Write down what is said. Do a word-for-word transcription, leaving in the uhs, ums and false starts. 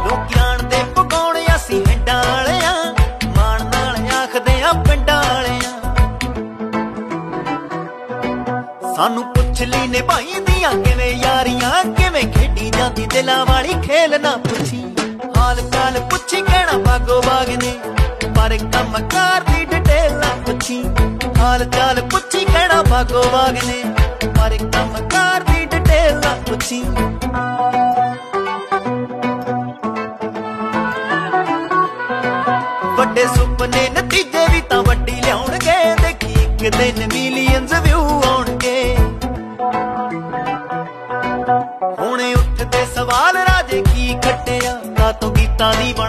ਲੋਕ ਜਾਣਦੇ ਪਕਾਉਣ ਅਸੀਂ ਹਿੰਡਾਂ ਵਾਲਿਆਂ, ਮਾਣ ਨਾਲ ਆਖਦੇ ਆ ਪਿੰਡਾਂ ਵਾਲਿਆਂ। ਸਾਨੂੰ ਪੁੱਛ ਲਈ ਨੇ ਭਾਈ ਦੀਆਂ ਕਿਵੇਂ ਯਾਰੀਆਂ, ਕਿਵੇਂ ਖੇਡੀ ਜਾਂਦੀ ਦਿਲਾਂ ਵਾਲੀ ਖੇਲ ਨਾ ਪੁੱਛੀ। ਹਾਲ ਚਾਲ ਪੁੱਛੀ ਕਹਿਣਾ ਬਾਗੋ ਬਾਗ ਨੇ, ਪਰ ਕੰਮ ਕਾਰ ਦੀ ਡਿਟੇਲ ਨਾ ਪੁੱਛੀ। ਹਾਲ ਚਾਲ ਪੁੱਛੀ ਕਹਿਣਾ ਬਾਗੋ ਬਾਗ ਨੇ, ਪਰ ਕੰਮ ਕਾਰ ਦੀ ਡਿਟੇਲ ਨਾ ਪੁੱਛੀ। ਵੱਡੇ ਸੁਪਨੇ ਨਤੀਜੇ ਵੀ ਤਾਂ ਵੱਡੀ ਲਿਆਉਣਗੇ, ਦੇਖੀ ਇੱਕ ਦਿਨ ਮਿਲੀਅਨਸ ਵਿਊ ਆਉਣਗੇ। ਹੁਣ ਉੱਠਦੇ ਸਵਾਲ ਰਾਜੇ ਕੀ ਖੱਟਿਆ, ਕਾਤੋਂ ਗੀਤਾਂ ਦੀ